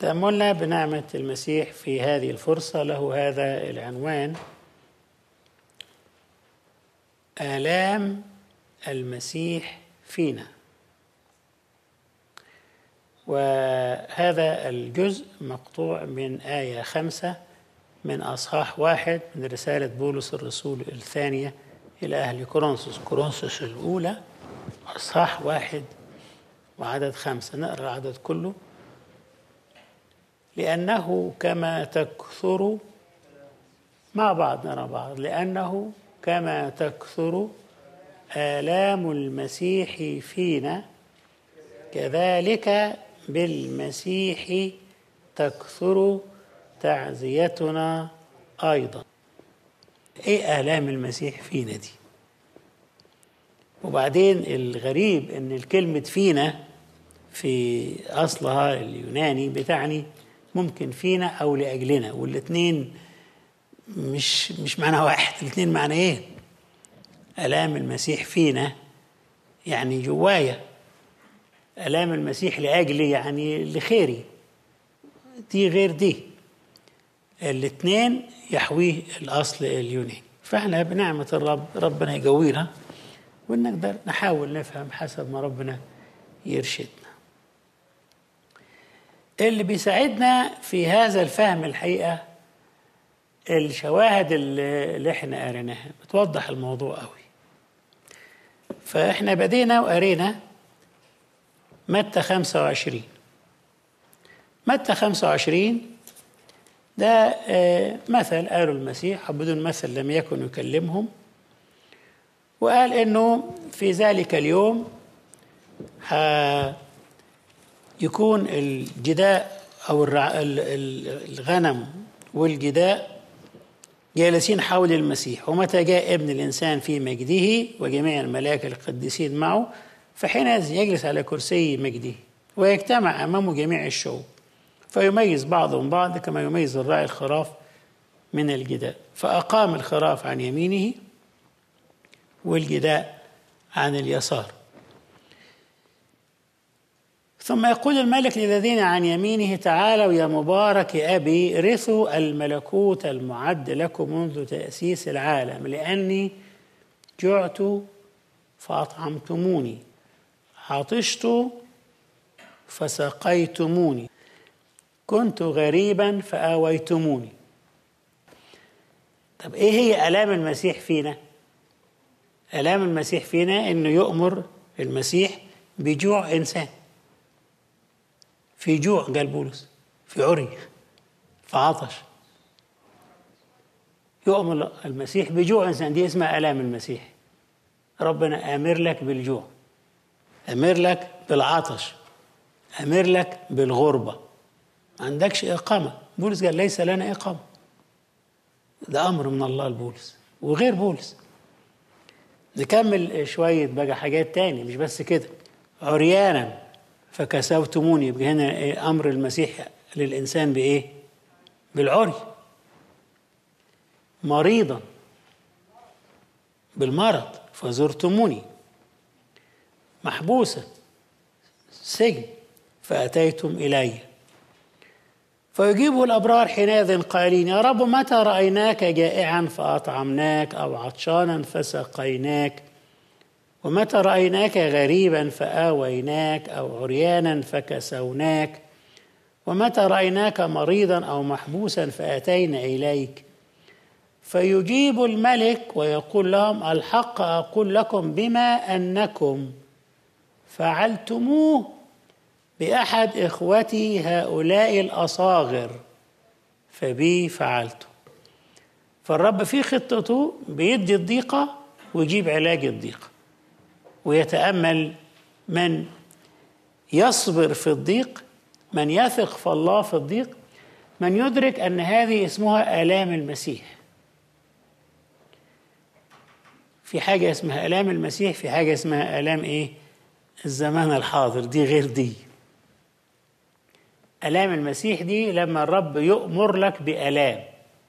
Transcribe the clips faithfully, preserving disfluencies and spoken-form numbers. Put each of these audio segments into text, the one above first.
تأملنا بنعمة المسيح في هذه الفرصة له هذا العنوان: آلام المسيح فينا. وهذا الجزء مقطوع من آية خمسة من أصحاح واحد من رسالة بولس الرسول الثانية إلى أهل كورنثوس كورنثوس الأولى أصحاح واحد وعدد خمسة. نقرأ العدد كله. لأنه كما تكثر مع بعض نرى بعض لأنه كما تكثر آلام المسيح فينا كذلك بالمسيح تكثر تعزيتنا أيضا. إيه آلام المسيح فينا دي؟ وبعدين الغريب إن الكلمة فينا في أصلها اليوناني بتعني ممكن فينا أو لأجلنا، والاثنين مش مش معنى واحد، الاثنين معنى إيه؟ آلام المسيح فينا يعني جوايا، آلام المسيح لأجلي يعني لخيري، دي غير دي، الاثنين يحويه الأصل اليوناني. فإحنا بنعمة الرب ربنا يقوينا ونقدر نحاول نفهم حسب ما ربنا يرشدنا. اللي بيساعدنا في هذا الفهم الحقيقة الشواهد اللي احنا قريناها بتوضح الموضوع قوي. فاحنا بدينا وقرينا متى خمسة وعشرين. متى خمسة وعشرين ده مثل قاله المسيح، بدون مثل لم يكن يكلمهم، وقال انه في ذلك اليوم يكون الجداء او الغنم والجداء جالسين حول المسيح، ومتى جاء ابن الإنسان في مجده وجميع الملائكة القديسين معه فحينئذ يجلس على كرسي مجده ويجتمع أمامه جميع الشعوب فيميز بعضهم بعض كما يميز الراعي الخراف من الجداء، فأقام الخراف عن يمينه والجداء عن اليسار. ثم يقول الملك للذين عن يمينه: تعالوا يا مبارك أبي رثوا الملكوت المعد لكم منذ تأسيس العالم، لأني جعت فأطعمتموني، عطشت فسقيتموني، كنت غريبا فآويتموني. طب إيه هي آلام المسيح فينا؟ آلام المسيح فينا إنه يؤمر المسيح بجوع إنسان، في جوع قال بولس، في عري، في عطش، يؤمر المسيح بجوع إنسان، دي اسمها آلام المسيح. ربنا أمر لك بالجوع، أمر لك بالعطش، أمر لك بالغربة، ما عندكش إقامة. بولس قال ليس لنا إقامة، ده أمر من الله لبولس وغير بولس. نكمل شوية بقى حاجات تاني مش بس كده. عريانا فكسوتموني، يبقى هنا أمر المسيح للإنسان بإيه؟ بالعري. مريضا بالمرض فزرتموني، محبوسا سجن فأتيتم إلي. فيجيبه الأبرار حينئذ قائلين: يا رب متى رأيناك جائعا فأطعمناك أو عطشانا فسقيناك، ومتى رأيناك غريبا فآويناك أو عريانا فكسوناك، ومتى رأيناك مريضا أو محبوسا فأتينا إليك. فيجيب الملك ويقول لهم: الحق أقول لكم بما أنكم فعلتموه بأحد إخوتي هؤلاء الأصاغر فبي فعلته. فالرب في خطته بيدي الضيقة ويجيب علاج الضيقة، ويتأمل من يصبر في الضيق، من يثق في الله في الضيق، من يدرك أن هذه اسمها آلام المسيح. في حاجة اسمها آلام المسيح، في حاجة اسمها آلام إيه؟ الزمان الحاضر، دي غير دي. آلام المسيح دي لما الرب يؤمر لك بآلام.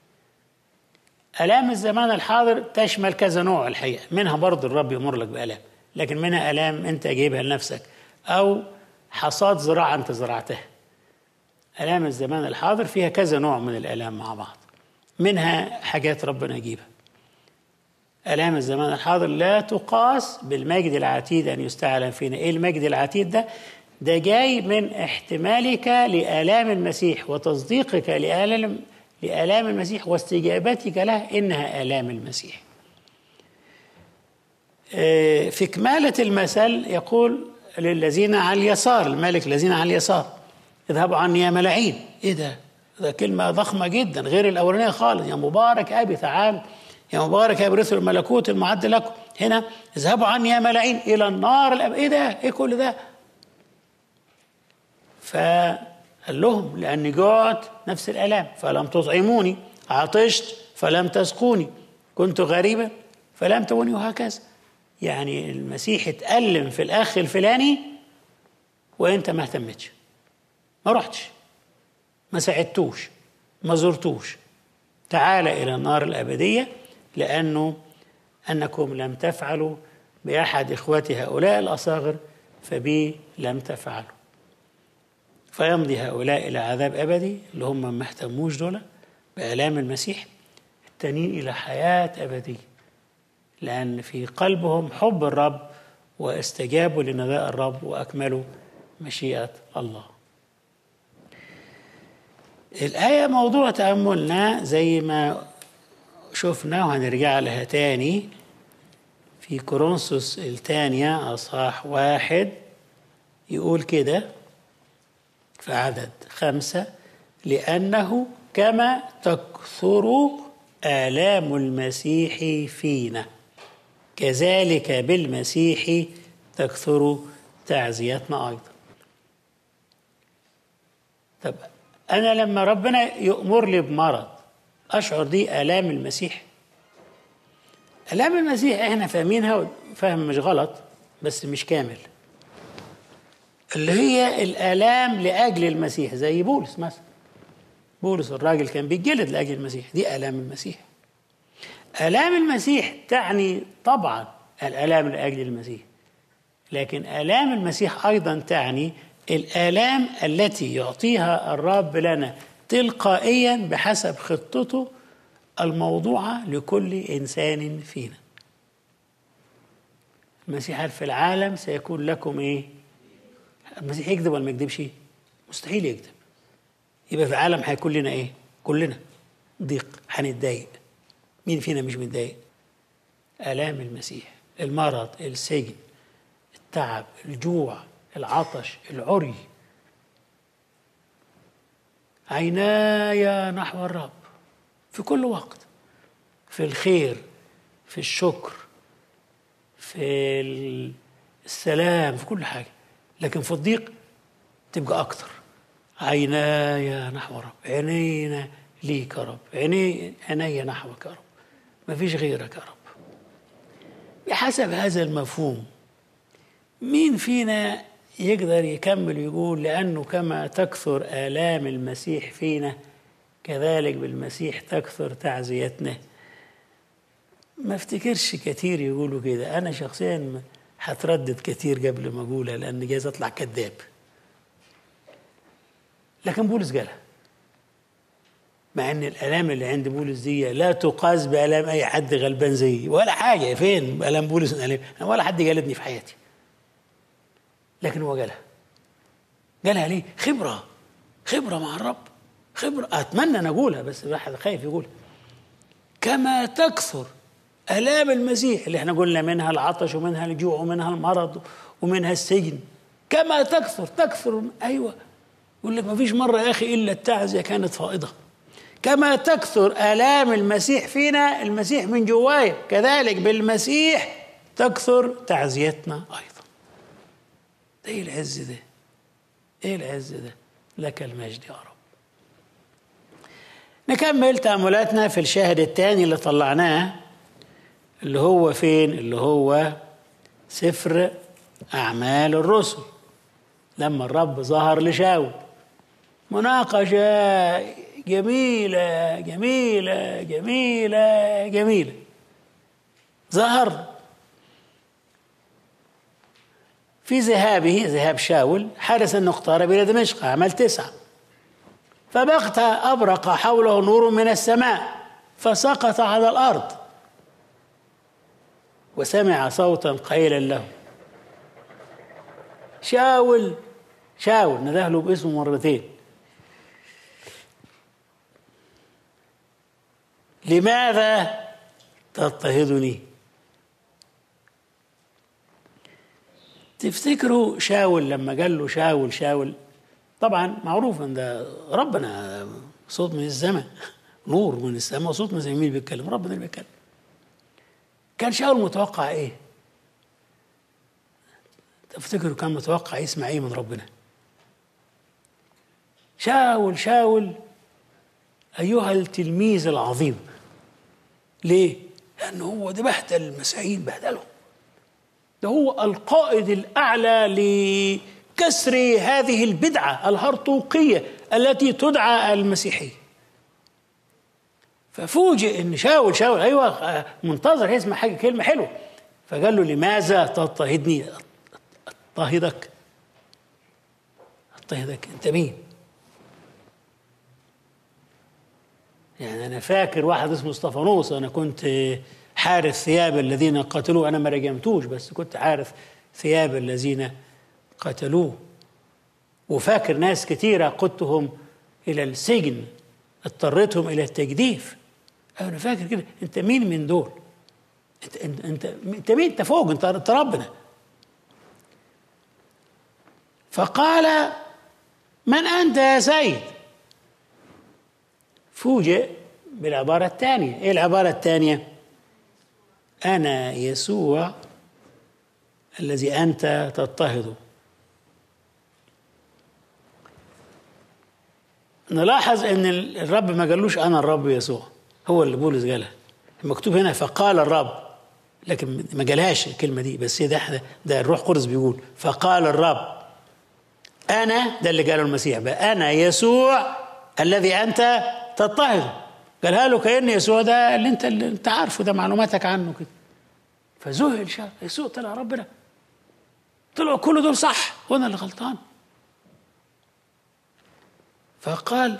آلام الزمان الحاضر تشمل كذا نوع الحقيقة، منها برضو الرب يؤمر لك بآلام، لكن منها آلام أنت جايبها لنفسك، أو حصاد زراعة أنت زرعتها، آلام الزمان الحاضر فيها كذا نوع من الآلام مع بعض، منها حاجات ربنا يجيبها. آلام الزمان الحاضر لا تقاس بالمجد العتيد أن يستعلن فينا. إيه المجد العتيد ده؟ ده جاي من احتمالك لآلام المسيح وتصديقك لآلام لآلام المسيح واستجابتك له إنها آلام المسيح. في كمالة المثل يقول للذين على اليسار، الملك الذين على اليسار: اذهبوا عني يا ملاعين. إيه ده؟ ده كلمة ضخمة جدا غير الأولانية خالص. يا مبارك أبي تعال، يا مبارك يا برث الملكوت المعد لكم. هنا اذهبوا عني يا ملاعين إلى النار الأب. إيه ده؟ إيه كل ده؟ فقال لهم: لأني جعت، نفس الآلام، فلم تطعموني، عطشت فلم تسقوني، كنت غريبا فلم توني، وهكذا. يعني المسيح اتألم في الأخ الفلاني وأنت ما اهتمتش، ما رحتش، ما ساعدتوش، ما زرتوش. تعال إلى النار الأبدية لأنه أنكم لم تفعلوا بأحد إخوتي هؤلاء الأصاغر فبي لم تفعلوا. فيمضي هؤلاء إلى عذاب أبدي اللي هم ما اهتموش دول بآلام المسيح، التانيين إلى حياة أبدية لأن في قلبهم حب الرب واستجابوا لنداء الرب وأكملوا مشيئة الله. الآية موضوع تأملنا زي ما شفنا وهنرجع لها تاني في كورنثوس الثانية أصحاح واحد، يقول كده في عدد خمسة: لأنه كما تكثر آلام المسيح فينا كذلك بالمسيح تكثر تعزيتنا أيضا. طب أنا لما ربنا يأمر لي بمرض أشعر دي آلام المسيح. آلام المسيح إحنا فاهمينها فهم مش غلط بس مش كامل، اللي هي الآلام لأجل المسيح، زي بولس مثلا. بولس الراجل كان بيتجلد لأجل المسيح، دي آلام المسيح. آلام المسيح تعني طبعا الآلام لأجل المسيح، لكن آلام المسيح أيضا تعني الآلام التي يعطيها الرب لنا تلقائيا بحسب خطته الموضوعة لكل إنسان فينا. المسيح قال: في العالم سيكون لكم إيه؟ المسيح يكذب ولا ما يكذبش؟ مستحيل يكذب. يبقى في العالم هيكون لنا إيه؟ كلنا ضيق، هنتضايق. مين فينا مش متضايق؟ آلام المسيح، المرض، السجن، التعب، الجوع، العطش، العري. عيناي نحو الرب في كل وقت، في الخير، في الشكر، في السلام، في كل حاجة. لكن في الضيق تبقى أكتر. عيناي نحو الرب، عينينا ليك يا رب، عيني عيني نحوك يا رب، ما فيش غيرك يا رب. بحسب هذا المفهوم مين فينا يقدر يكمل ويقول: لأنه كما تكثر آلام المسيح فينا كذلك بالمسيح تكثر تعزيتنا؟ ما افتكرش كتير يقولوا كده. أنا شخصيا هتردد كتير قبل ما أقولها لأن جايز أطلع كذاب، لكن بولس قالها، مع ان الالام اللي عند بولس دي لا تقاس بالام اي حد غلبان زيي ولا حاجه. فين الام بولس؟ الام ولا حد جلدني في حياتي، لكن هو قالها. قالها ليه؟ خبره، خبره مع الرب، خبره. اتمنى ان اقولها بس الواحد خايف يقولها. كما تكثر الام المسيح اللي احنا قلنا منها العطش ومنها الجوع ومنها المرض ومنها السجن، كما تكثر تكثر. ايوه، يقول لك ما فيش مره يا اخي الا التعزيه كانت فائضه. كما تكثر آلام المسيح فينا، المسيح من جوايا، كذلك بالمسيح تكثر تعزيتنا أيضا. ده إيه العز ده؟ إيه العز ده؟ لك المجد يا رب. نكمل تأملاتنا في الشاهد الثاني اللي طلعناه، اللي هو فين؟ اللي هو سفر أعمال الرسل، لما الرب ظهر لشاول. مناقشة جميلة جميلة جميلة جميلة. ظهر في ذهابه، ذهاب شاول، حرس أن اقترب إلى دمشق، أعمال تسعة. فبغتة أبرق حوله نور من السماء فسقط على الأرض، وسمع صوتا قائلا له شاول شاول، نده له باسمه مرتين، لماذا تضطهدني؟ تفتكروا شاول لما قال له شاول شاول، طبعا معروف ان ده ربنا، صوت من السماء، نور من السماء، صوت من السماء، مين بيتكلم؟ ربنا اللي بيتكلم. كان شاول متوقع ايه؟ تفتكروا كان متوقع يسمع ايه من ربنا؟ شاول شاول ايها التلميذ العظيم. ليه؟ لانه هو ده بهدل المسيحيين، بهدلهم. ده هو القائد الاعلى لكسر هذه البدعه الهرطوقيه التي تدعى المسيحيه. ففوجئ ان شاول شاول ايوه منتظر يسمع حاجه، كلمه حلوه، فقال له لماذا تضطهدني؟ اضطهدك؟ اضطهدك انت مين؟ يعني انا فاكر واحد اسمه اسطفانوس، انا كنت حارس ثياب الذين قتلوه، انا ما رجمتوش بس كنت حارس ثياب الذين قتلوه، وفاكر ناس كتيره قدتهم الى السجن، اضطرتهم الى التجديف. انا فاكر كده. انت مين من دول؟ انت انت انت, انت مين؟ انت فوق، انت, انت ربنا. فقال من انت يا سيد؟ فوجئ بالعباره الثانيه. ايه العباره الثانيه؟ انا يسوع الذي انت تضطهده. نلاحظ ان الرب ما قالوش انا الرب يسوع، هو اللي بولس قالها. مكتوب هنا فقال الرب، لكن ما قالهاش الكلمه دي، بس ده ده الروح القدس بيقول فقال الرب انا، ده اللي قاله المسيح بقى، انا يسوع الذي انت تضطهده. قالها له كأن يسوع ده اللي انت اللي انت عارفه، ده معلوماتك عنه كده. فذهل شاف يسوع طلع ربنا، طلعوا كل دول صح وانا اللي غلطان. فقال،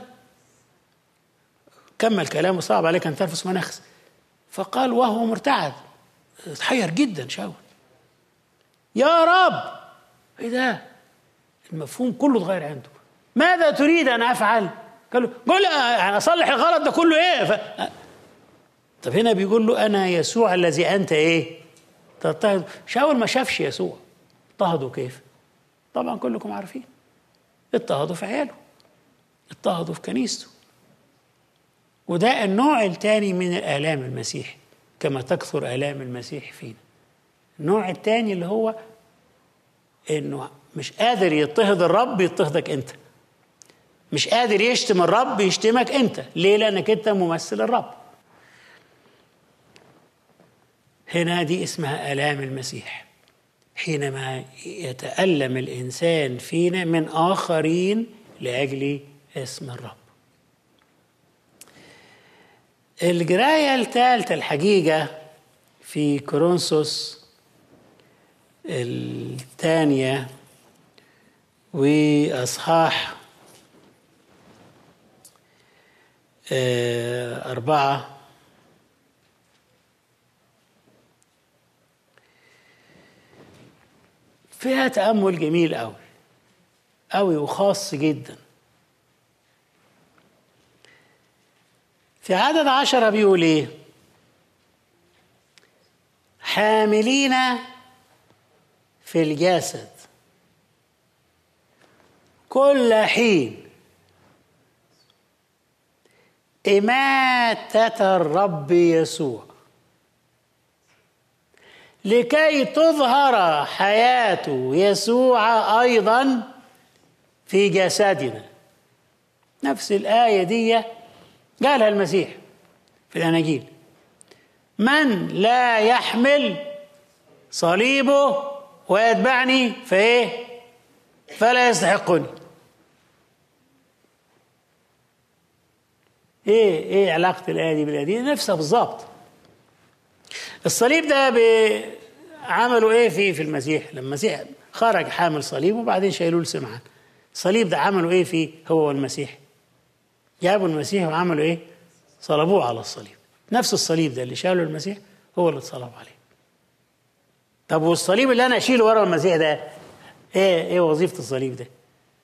كمل كلامه، صعب عليك ان تنفس مناخس. فقال وهو مرتعد، اتحير جدا شاول، يا رب. ايه ده؟ المفهوم كله اتغير عنده. ماذا تريد ان افعل؟ قال له قول يعني اصلح الغلط ده كله ايه؟ ف... طب هنا بيقول له انا يسوع الذي انت ايه تضطهد. شاول ما شافش يسوع، اضطهدوا كيف؟ طبعا كلكم عارفين، اضطهدوا في عياله، اضطهدوا في كنيسته. وده النوع الثاني من الآلام المسيح، كما تكثر آلام المسيح فينا. النوع الثاني اللي هو انه مش قادر يضطهد الرب، يضطهدك انت. مش قادر يشتم الرب، يشتمك انت. ليه؟ لانك انت ممثل الرب. هنا دي اسمها آلام المسيح، حينما يتألم الإنسان فينا من آخرين لأجل اسم الرب. القراية الثالثة الحقيقة في كورنثوس الثانية وأصحاح أربعة، فيها تأمل جميل أوي أوي وخاص جدا. في عدد عشرة بيقول إيه؟ حاملين في الجسد كل حين إماتة الرب يسوع لكي تظهر حياة يسوع أيضا في جسدنا. نفس الآية دي قالها المسيح في الأناجيل: من لا يحمل صليبه ويتبعني فإيه؟ فلا يستحقني. ايه ايه علاقة الآية دي بالآية دي؟ نفسها بالظبط. الصليب ده عملوا ايه فيه في المسيح؟ لما المسيح خرج حامل صليب وبعدين شايلوه لسمعان، الصليب ده عملوا ايه فيه هو والمسيح؟ جابوا المسيح وعملوا ايه؟ صلبوه على الصليب. نفس الصليب ده اللي شالوا المسيح هو اللي اتصلب عليه. طب والصليب اللي انا اشيله ورا المسيح ده ايه ايه وظيفه الصليب ده؟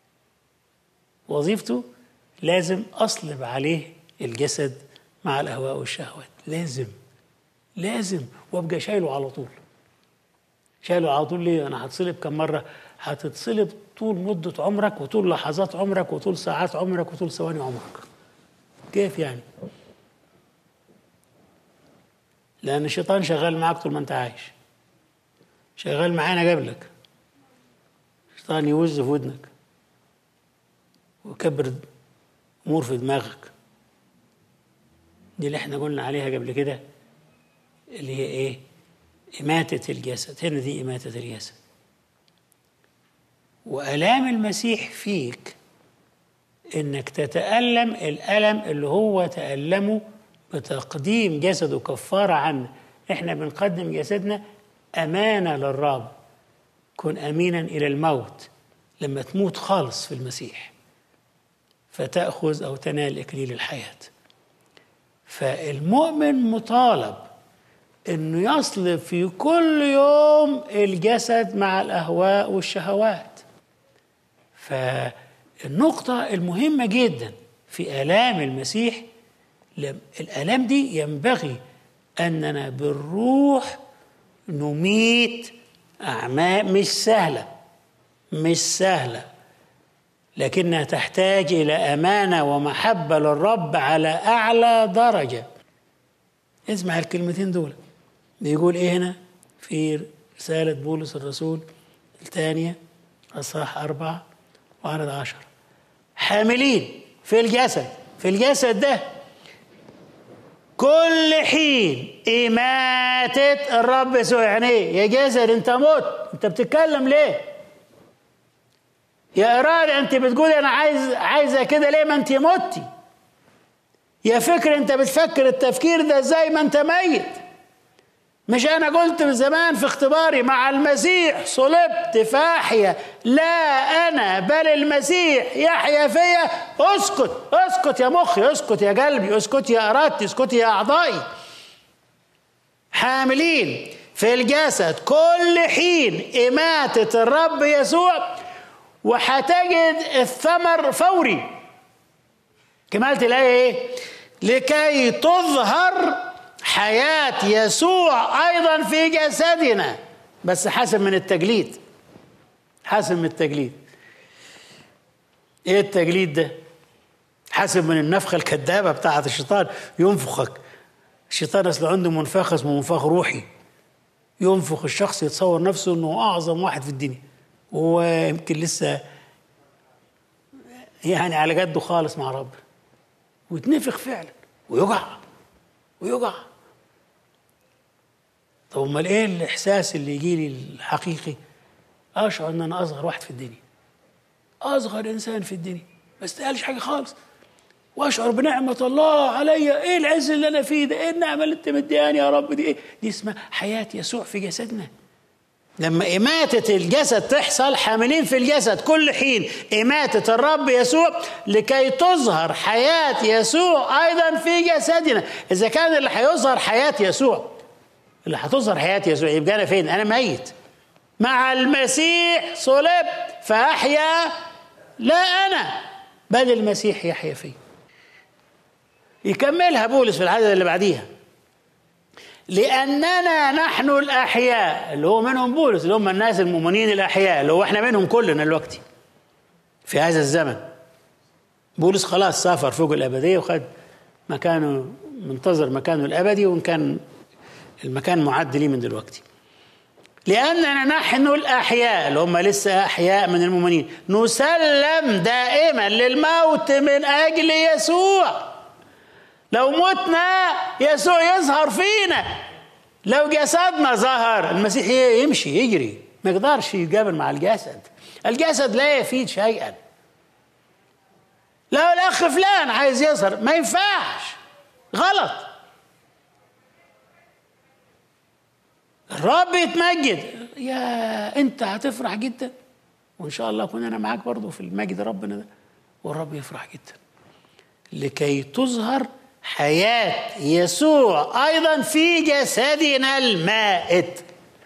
وظيفته لازم اصلب عليه الجسد مع الاهواء والشهوات، لازم لازم وابقى شايله على طول. شايله على طول ليه؟ انا هتصلب كم مره؟ هتتصلب طول مده عمرك وطول لحظات عمرك وطول ساعات عمرك وطول ثواني عمرك. كيف يعني؟ لان الشيطان شغال معاك طول ما انت عايش، شغال معانا قبلك. الشيطان يوز في ودنك ويكبر امور في دماغك. دي اللي احنا قلنا عليها قبل كده، اللي هي ايه؟ إماتة الجسد. هنا دي إماتة الجسد. وآلام المسيح فيك إنك تتألم الألم اللي هو تألمه بتقديم جسده كفارة عنه. إحنا بنقدم جسدنا أمانة للرب. كن أمينا إلى الموت، لما تموت خالص في المسيح فتأخذ أو تنال إكليل الحياة. فالمؤمن مطالب إنه يصلب في كل يوم الجسد مع الأهواء والشهوات. فالنقطة المهمة جدا في آلام المسيح، الآلام دي ينبغي أننا بالروح نميت أعمال مش سهلة، مش سهلة، لكنها تحتاج إلى أمانة ومحبة للرب على أعلى درجة. اسمع الكلمتين دول. بيقول إيه هنا في رسالة بولس الرسول الثانية أصحاح أربعة وعدد عشر: حاملين في الجسد، في الجسد ده كل حين إماتة الرب يسوع. يعني إيه؟ يا جسد أنت مت، أنت بتتكلم ليه؟ يا إرادة أنت بتقول أنا عايز عايزة كده ليه؟ ما أنت متي. يا فكر أنت بتفكر التفكير ده زي ما أنت ميت. مش أنا قلت من زمان في اختباري مع المسيح صلبت فأحيا، لا أنا بل المسيح يحيا فيا. اسكت اسكت يا مخي، اسكت يا قلبي، اسكت يا إرادتي، اسكت يا أعضائي. حاملين في الجسد كل حين إماتة الرب يسوع، وحتجد الثمر فوري. كمالة الآية إيه؟ لكي تظهر حياة يسوع أيضا في جسدنا، بس حسب من التجليد، حسب من التجليد. إيه التجليد ده؟ حسب من النفخة الكذابة بتاعة الشيطان. ينفخك الشيطان، أصل عنده منفخ اسمه منفخ روحي، ينفخ الشخص يتصور نفسه أنه أعظم واحد في الدنيا، وهو يمكن لسه يعني على قده خالص مع رب، ويتنفخ فعلا ويقع ويقع. طب امال ايه الاحساس اللي يجي لي الحقيقي؟ اشعر ان انا اصغر واحد في الدنيا، اصغر انسان في الدنيا، ما استاهلش حاجه خالص، واشعر بنعمه الله عليا. ايه العز اللي انا فيه ده؟ ايه النعمه اللي انت مدياني يا رب دي؟ ايه دي؟ اسمها حياه يسوع في جسدنا. لما إماتة الجسد تحصل، حاملين في الجسد كل حين إماتة الرب يسوع لكي تظهر حياة يسوع أيضا في جسدنا. إذا كان اللي هيظهر حياة يسوع، اللي هتظهر حياة يسوع، يبقى أنا فين؟ أنا ميت. مع المسيح صلبت فأحيا، لا أنا بل المسيح يحيا فيه. يكملها بولس في العدد اللي بعديها: لأننا نحن الأحياء، اللي هو منهم بولس، اللي هم الناس المؤمنين الأحياء، اللي هو احنا منهم كلنا الوقت في هذا الزمن. بولس خلاص سافر فوق الأبدية وخد مكانه، منتظر مكانه الأبدي، وإن كان المكان معد ليه من دلوقتي. لأننا نحن الأحياء، اللي هم لسه أحياء من المؤمنين، نسلم دائما للموت من أجل يسوع. لو متنا يسوع يظهر فينا، لو جسدنا ظهر المسيح يمشي يجري، ما يقدرش يتقابل مع الجسد. الجسد لا يفيد شيئا. لو الأخ فلان عايز يظهر ما ينفعش، غلط. الرب يتمجد، يا أنت هتفرح جدا، وإن شاء الله أكون أنا معاك برضو في المجد ربنا ده، والرب يفرح جدا. لكي تظهر حياة يسوع أيضا في جسدنا المائت.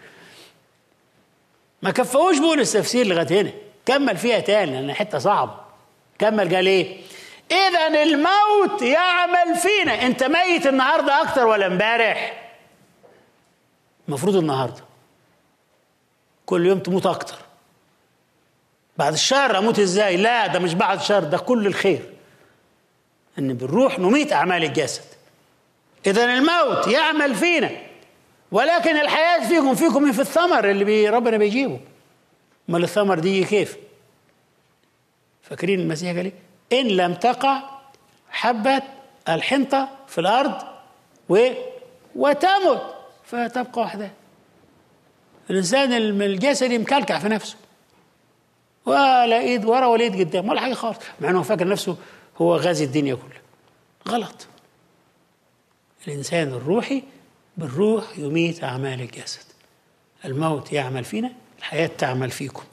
ما كفوش بولس تفسير لغاية هنا، كمل فيها تاني لأن حتة صعبة. كمل قال إيه؟ إذن الموت يعمل فينا. أنت ميت النهاردة أكتر ولا امبارح؟ المفروض النهاردة. كل يوم تموت أكتر. بعد الشهر أموت إزاي؟ لا، ده مش بعد الشهر، ده كل الخير. إن بالروح نميت أعمال الجسد. إذن الموت يعمل فينا ولكن الحياة فيكم. فيكم في الثمر اللي بي ربنا بيجيبه. امال الثمر دي كيف؟ فاكرين المسيح قال ايه؟ ان لم تقع حبة الحنطة في الارض و... وتمت فتبقى وحدها. الانسان الجسدي مكلكع في نفسه ولا ايد ورا ولا ايد قدام ولا حاجه خالص، مع انه فاكر نفسه هو غازي الدنيا كلها. غلط. الانسان الروحي بالروح يميت اعمال الجسد. الموت يعمل فينا، الحياة تعمل فيكم.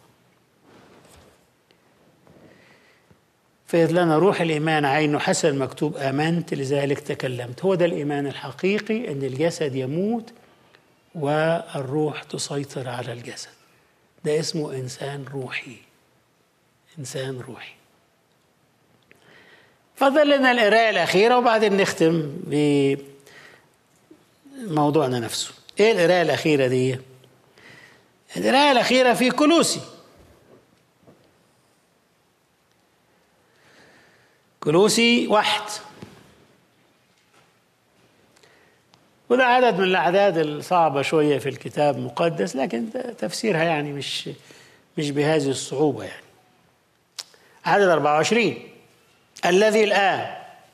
فإذ لنا روح الإيمان عينه حسب المكتوب آمنت لذلك تكلمت. هو ده الإيمان الحقيقي، أن الجسد يموت والروح تسيطر على الجسد. ده اسمه إنسان روحي. إنسان روحي. فضل لنا القراءة الأخيرة وبعدين نختم بموضوعنا نفسه. إيه القراءة الأخيرة دي؟ القراءة الأخيرة في كولوسي. كولوسي واحد، وده عدد من الأعداد الصعبة شوية في الكتاب المقدس، لكن تفسيرها يعني مش مش بهذه الصعوبة. يعني عدد أربعة وعشرين الذي الآن.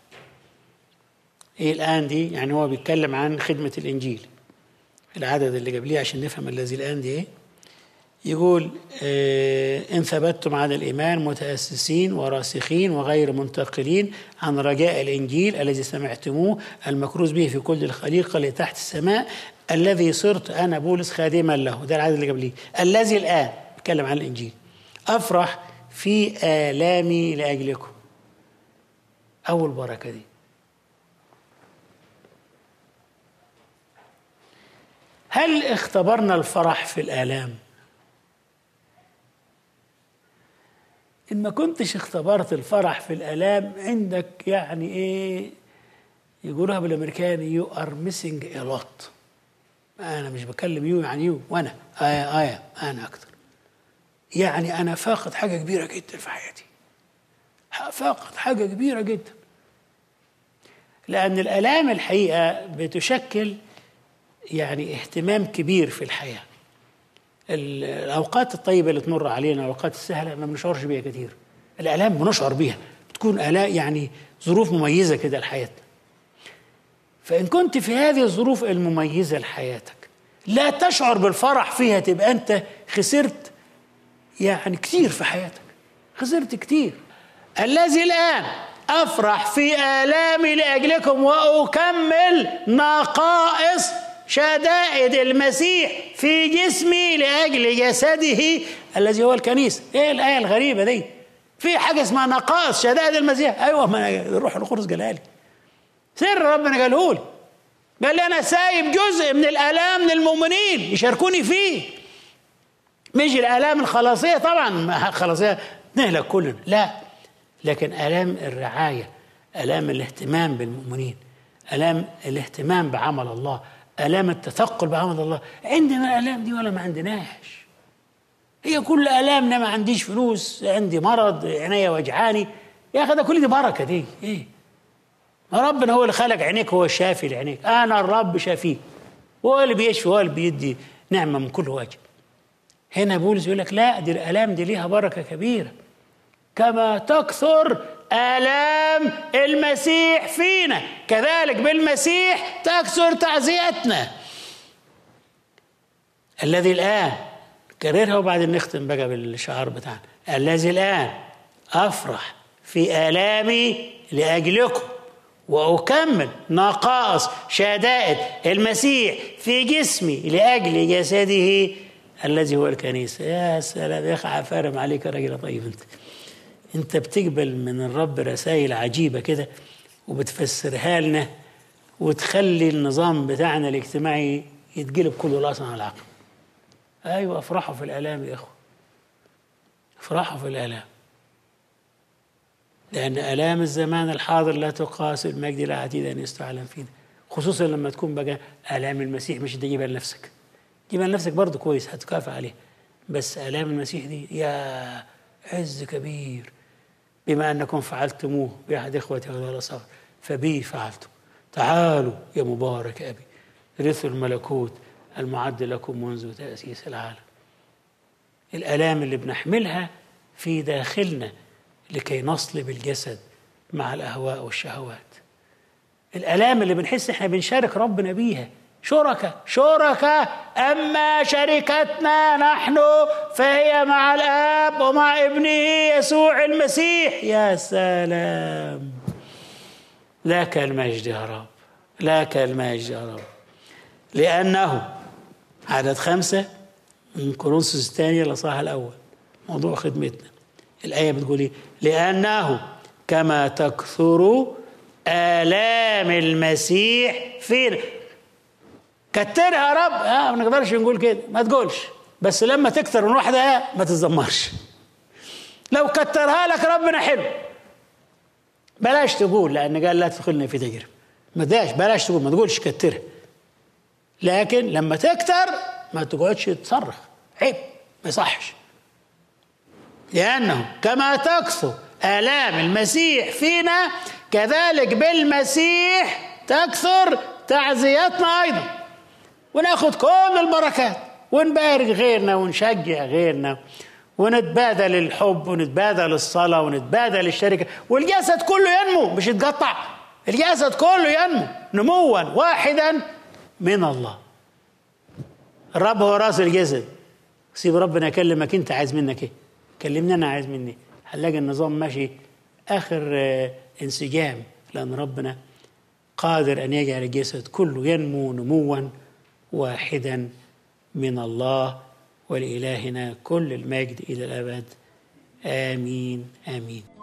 إيه الآن دي؟ يعني هو بيتكلم عن خدمة الإنجيل. العدد اللي قبليه عشان نفهم الذي الآن دي إيه. يقول آه إن ثبتتم على الإيمان متأسسين وراسخين وغير منتقلين عن رجاء الإنجيل الذي سمعتموه المكروز به في كل الخليقة اللي تحت السماء الذي صرت أنا بولس خادما له. ده العدد اللي قبليه. الذي الآن بيتكلم عن الإنجيل أفرح في آلامي لأجلكم. أول بركة دي. هل اختبرنا الفرح في الآلام؟ إن ما كنتش اختبرت الفرح في الآلام عندك يعني إيه يقولوها بالأمريكاني يو ار ميسنج a lot. أنا مش بكلم يو يعني يو وأنا آية آية أنا أكتر. يعني أنا فاقد حاجة كبيرة جدا في حياتي. فاقد حاجة كبيرة جدا. لأن الآلام الحقيقة بتشكل يعني اهتمام كبير في الحياة. الأوقات الطيبة اللي تمر علينا الأوقات السهلة ما بنشعرش بيها كتير. الآلام بنشعر بيها، بتكون آلاء يعني ظروف مميزة كده لحياتنا. فإن كنت في هذه الظروف المميزة لحياتك لا تشعر بالفرح فيها، تبقى أنت خسرت يعني كتير في حياتك. خسرت كتير. الذي الآن أفرح في آلامي لأجلكم وأكمل نقائص شدائد المسيح في جسمي لأجل جسده الذي هو الكنيسة. ايه الآية الغريبة دي؟ في حاجة اسمها نقائص شدائد المسيح. ايوه، ما الروح القدس قالها لي. سر ربنا قاله لي. قال لي انا سايب جزء من الآلام للمؤمنين يشاركوني فيه. مش الآلام الخلاصية طبعا، الخلاصية نهلك كلنا، لا، لكن آلام الرعاية، آلام الاهتمام بالمؤمنين، آلام الاهتمام بعمل الله، آلام التثقل بعمل الله. عندنا الآلام دي ولا ما عندناش؟ هي كل آلامنا ما عنديش فلوس، عندي مرض، عينيا وجعاني. يا أخي ده كل دي بركة دي. إيه؟ ربنا هو اللي خلق عينيك، هو الشافي لعينيك. أنا الرب شافيك، هو اللي بيشفي، هو اللي بيدي نعمة من كل وجه. هنا بولس يقول لك لا، دي الآلام دي ليها بركة كبيرة. كما تكثر آلام المسيح فينا كذلك بالمسيح تكثر تعزيتنا. الذي الآن، كررها وبعدين نختم بقى بالشعار بتاعنا. الذي الآن أفرح في آلامي لأجلكم وأكمل نقائص شدائد المسيح في جسمي لأجل جسده الذي هو الكنيسة. يا سلام يا أخي، عفارم عليك يا راجل طيب. أنت انت بتقبل من الرب رسائل عجيبة كده وبتفسرها لنا وتخلي النظام بتاعنا الاجتماعي يتقلب كله رأسا على العقل. ايوه افرحوا في الآلام يا اخوة، افرحوا في الآلام، لأن آلام الزمان الحاضر لا تقاس المجد العتيد أن يستعلم فينا، خصوصا لما تكون بقى آلام المسيح مش تجيبها لنفسك، جيبها لنفسك برضه كويس هتكافئ عليها، بس آلام المسيح دي يا عز كبير، بما أنكم فعلتموه بأحد إخوتي هؤلاء الأصغر فبي فعلتم، تعالوا يا مبارك أبي رثوا الملكوت المعد لكم منذ تأسيس العالم. الآلام اللي بنحملها في داخلنا لكي نصلب الجسد مع الأهواء والشهوات، الآلام اللي بنحس احنا بنشارك ربنا بيها، شركة شركة، أما شركتنا نحن فهي مع الآب ومع ابنه يسوع المسيح. يا سلام، لك المجد يا رب، لك المجد يا رب، لأنه عدد خمسة من كورنثوس الثانية الأصحاح الأول موضوع خدمتنا. الآية بتقول إيه؟ لأنه كما تكثر آلام المسيح فينا. كترها يا رب، آه ما نقدرش نقول كده، ما تقولش، بس لما تكتر من واحدة ما تتذمرش. لو كترها لك ربنا حلو، بلاش تقول، لأن قال لا تدخلنا في تجربة، ما داش بلاش تقول، ما تقولش كترها، لكن لما تكتر ما تقعدش تصرخ، عيب، ما يصحش. لأنه كما تكثر آلام المسيح فينا كذلك بالمسيح تكثر تعزيتنا أيضا، وناخد كل البركات ونبارك غيرنا ونشجع غيرنا ونتبادل الحب ونتبادل الصلاة ونتبادل الشركة، والجسد كله ينمو مش يتقطع، الجسد كله ينمو نموا واحدا من الله. الرب هو راس الجسد، سيب ربنا يكلمك انت عايز منك ايه، كلمني انا عايز مني، هنلاقي النظام ماشي اخر انسجام، لان ربنا قادر ان يجعل الجسد كله ينمو نموا واحدا من الله. ولإلهنا كل المجد الى الابد، آمين آمين.